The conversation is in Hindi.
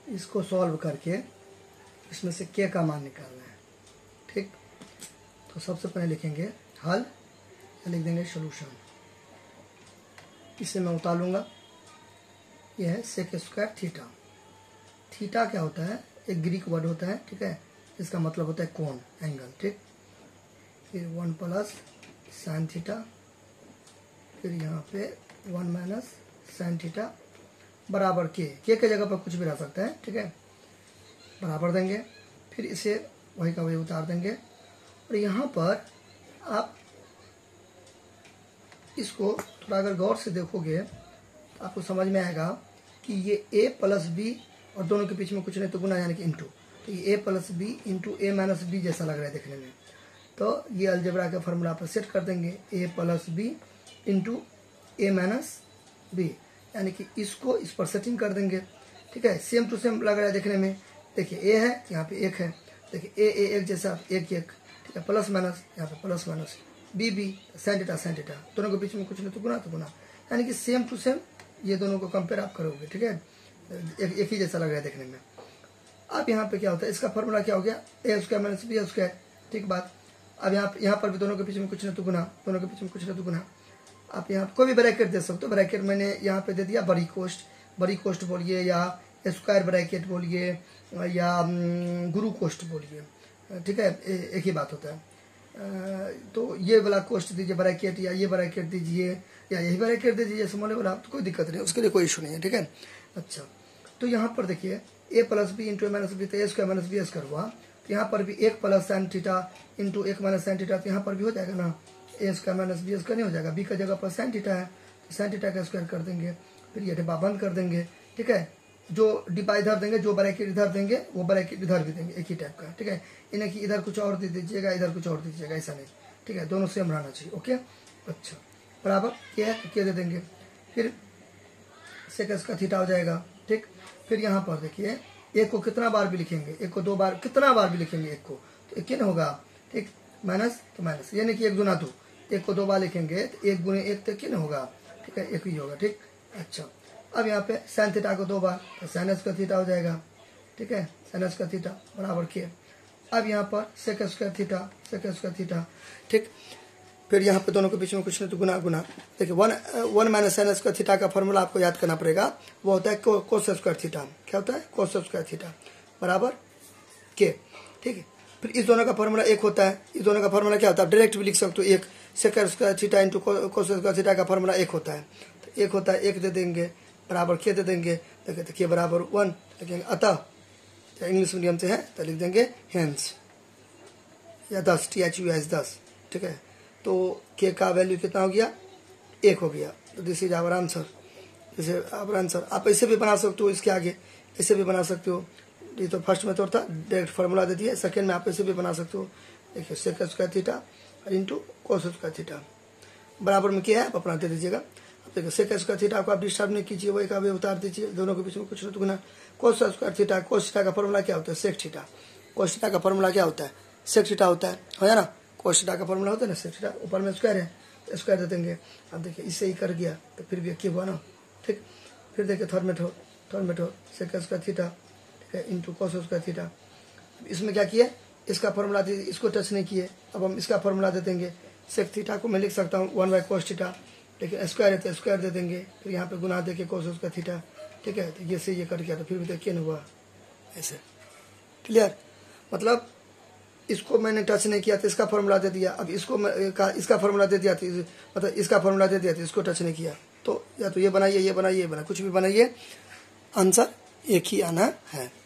इसको सॉल्व करके इसमें से के का मान निकालना है। ठीक, तो सबसे पहले लिखेंगे हल, लिख देंगे सोल्यूशन। इसे मैं उतार लूँगा। यह है सेक स्क्वायर थीटा। थीटा क्या होता है? एक ग्रीक वर्ड होता है, ठीक है, इसका मतलब होता है कोण, एंगल। ठीक, फिर 1 प्लस साइन थीटा, फिर यहाँ पे 1 माइनस साइन थीटा बराबर के जगह पर कुछ भी रह सकता है, ठीक है, बराबर देंगे। फिर इसे वही का वही उतार देंगे। और यहाँ पर आप इसको थोड़ा अगर गौर से देखोगे तो आपको समझ में आएगा कि ये a प्लस बी और दोनों के बीच में कुछ नहीं तो गुना, यानी कि इंटू, तो ये a plus B into A minus B जैसा लग रहा है देखने में। तो ये अलजेब्रा का फॉर्मूला पर सेट कर देंगे, a plus B into A minus B, यानी कि इसको इस पर सेटिंग कर देंगे। ठीक है, सेम टू सेम लग रहा है देखने में। देखिए a है, यहाँ पे एक है, देखिए a एक जैसा, एक, ठीक है, प्लस माइनस, यहाँ पे plus minus, B sine theta, दोनों के बीच में कुछ नहीं तो गुना, यानी कि सेम टू सेम ये दोनों को कंपेयर आप करोगे। ठीक है, एक ही जैसा लग रहा है देखने में। अब यहाँ पे क्या होता है, इसका फॉर्मूला क्या हो गया, A square minus B square. ठीक बात। अब यहाँ पर भी दोनों के बीच में कुछ नहीं तो गुना, दोनों के बीच में कुछ नहीं तो गुना। आप यहाँ कोई भी ब्रैकेट दे सकते हो। ब्रैकेट मैंने यहाँ पे दे दिया बड़ी कोष्ट बोलिए, या स्क्वायर ब्रैकेट बोलिए, या गुरु कोष्ट बोलिए। ठीक है, एक ही बात होता है। तो ये वाला कोष्ट दीजिए ब्रैकेट, या ये ब्रैकेट दीजिए, या यही ब्रैकेट दे दीजिए स्मॉल वाला, तो कोई दिक्कत नहीं, उसके लिए कोई इशू नहीं है। ठीक है, अच्छा, तो यहाँ पर देखिए A plus B into A minus B, तो A square minus B square हुआ। तो यहाँ पर भी 1 plus sine theta into 1 minus sine theta, तो यहाँ पर भी हो जाएगा ना, A square minus B square नहीं हो जाएगा, बी का जगह पर साइन थीटा है तो साइन थीटा का स्क्वायर कर देंगे। फिर ये डिब्बा बंद कर देंगे। ठीक है, जो डिब्बा इधर देंगे, जो ब्रैकेट इधर देंगे वो ब्रैकेट इधर भी देंगे, एक ही टाइप का। ठीक है, इन्हें कि इधर कुछ और दे दीजिएगा, इधर कुछ और दीजिएगा, ऐसा नहीं। ठीक है, दोनों सेम रहना चाहिए। ओके, अच्छा, बराबर क्या है, क्या दे देंगे। फिर सेक का थीटा हो जाएगा। ठीक, फिर यहाँ पर देखिए एक को कितना बार भी लिखेंगे, एक को 2 बार, कितना बार भी लिखेंगे एक को, तो एक क्या होगा, ठीक, माइनस तो माइनस, यानी कि 1 गुना 2, एक को 2 बार लिखेंगे तो 1 गुने 1 तो क्या होगा, ठीक है, एक ही होगा। ठीक, अच्छा, अब यहाँ पे साइन थीटा को 2 बार, तो साइन का थीटा हो जाएगा। ठीक है, साइन का थीटा बराबर के। अब यहाँ पर सेक स्क्वायर थीटा। ठीक, फिर यहाँ पे दोनों के बीच में कुछ नहीं तो गुना। देखिए 1 माइनस साइन स्क्वायर थीटा का फॉर्मूला आपको याद करना पड़ेगा, वो होता है कोस स्क्वायर थीटा। क्या होता है, कोस स्क्वायर थीटा बराबर के। ठीक है, फिर इस दोनों का फॉर्मूला एक होता है। इस दोनों का फॉर्मूला क्या होता है, डायरेक्ट भी लिख सकते हो, एक sec square theta into cos square theta का फॉर्मूला एक होता है। तो एक होता है, एक दे देंगे बराबर के दे देंगे। देखिए तो के बराबर 1 लिखेंगे, अतः इंग्लिश मीडियम से है तो लिख देंगे हेंस, या 10, THUS 10। ठीक है, तो के का वैल्यू कितना हो गया, 1 हो गया। तो दिस इज आवर आंसर। जैसे आवर आंसर आप ऐसे भी बना सकते हो, इसके आगे ऐसे भी बना सकते हो। ये तो फर्स्ट मेथड था, डायरेक्ट फार्मूला दे दिया। सेकंड में आप ऐसे भी बना सकते हो, देखिए sec square theta into cos square theta बराबर में क्या है आप अपना दे दीजिएगा। अब देखिए सेक स्क्वायर थीटा को आप डिस्टर्ब नहीं कीजिए, वही का वे उतार दीजिए, दोनों के बीच में कुछ तो गुना। Cos square theta, cos theta का फॉर्मूला क्या होता है, सेक थीटा। कोस थीटा का फॉर्मूला क्या होता है, सेक थीटा होता है ना। कोस थीटा का फॉर्मूला होता है ना सेक थीटा, ऊपर में स्क्वायर है तो स्क्वायर दे देंगे। अब देखिए इससे ही कर गया तो फिर भी क्या हुआ ना। ठीक, फिर देखिए third method sec square theta, ठीक है, इंटू कोस स्क्वायर थीटा। इसमें क्या किया, इसका फॉर्मूला दे, इसको टच नहीं किए। अब हम इसका फॉर्मूला दे देंगे। सेक थीटा को मैं लिख सकता हूँ 1/cos थीटा, लेकिन स्क्वायर है तो स्क्वायर दे देंगे। फिर यहाँ पे गुना दे के कोस स्क्वायर थीटा। ठीक है, तो ये से ये कट गया, तो फिर भी देखिए नहीं हुआ ऐसे। क्लियर, मतलब इसको मैंने टच नहीं किया तो इसका फॉर्मूला दे दिया। अब इसका फॉर्मूला दे दिया तो मतलब इसका फॉर्मूला दे दिया तो इसको टच नहीं किया। तो या तो ये बनाइए, ये बनाइए, कुछ भी बनाइए, आंसर एक ही आना है।